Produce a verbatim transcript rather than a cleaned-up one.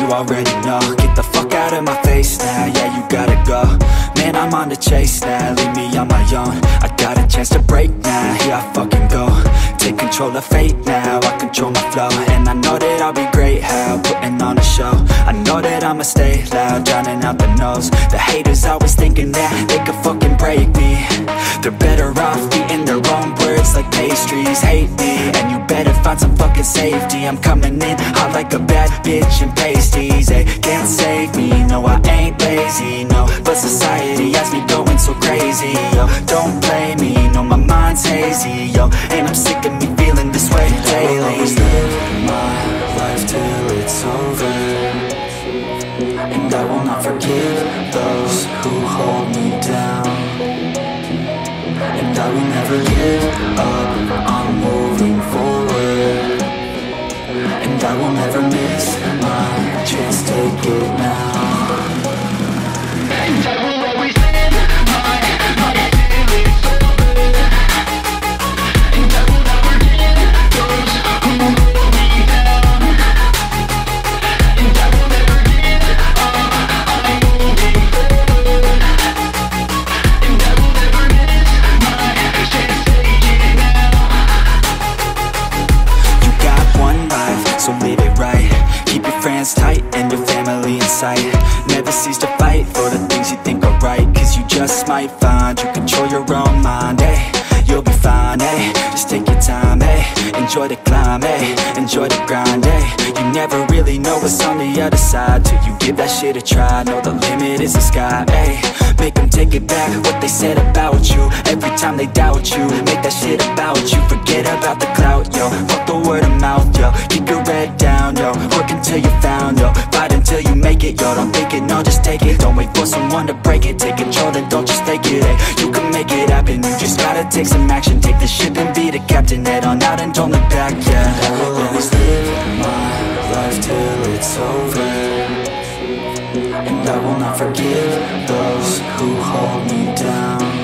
you already know. Get the fuck out of my face now, yeah, you gotta go. Man, I'm on the chase now, leave me on my own. I got a chance to break now, here I fucking go. Take control of fate now, I control my flow. And I know that I'll be great, how, putting on a show. I know that I'ma stay loud, drowning out the noise. The haters always thinking that they could fucking break me. They're better off eating their own words like pastries. Hate me, and you better find some fucking safety. I'm coming in hot like a bad bitch in pasties. They can't save me, no I ain't lazy, no. But society has me going so crazy, yo. Don't blame me, no my mind's hazy, yo. And I'm sick of me feeling this way daily. I will always live my life till it's over, and I will not forgive those who hold me down. And I will never give up, I'm moving forward. And I will never miss my chance, take it now. And I will always live my life till it's over, and I will not forgive those who hold me down. And I will never give up, I'm moving forward. And I will never miss my chance, take it now. You got one life, so live it right. Keep your friends tight and your family in sight. Never cease to fight for the things you think are right, cause you just might find you control your own mind, eh? You'll be fine, eh? Just take your time, eh? Enjoy the climb, eh? Enjoy the grind, eh? You never really know what's on the other side till you give that shit a try. Know the limit is the sky, eh? Make them take it back, what they said about you. Every time they doubt you, make that shit about you. Forget about the clout, yo. Fuck the word of mouth, yo. Keep your head down, yo. Work until you're found, yo. Fight until you make it, yo. Don't think it, no, just take it. Don't wait for someone to break it. Take control, then don't just take it, eh? You can make it happen, you just gotta take some action. Take the ship and be the captain. Head on out and don't look back, yeah. I will always live my life till it's over, and I will not forgive those who hold me down.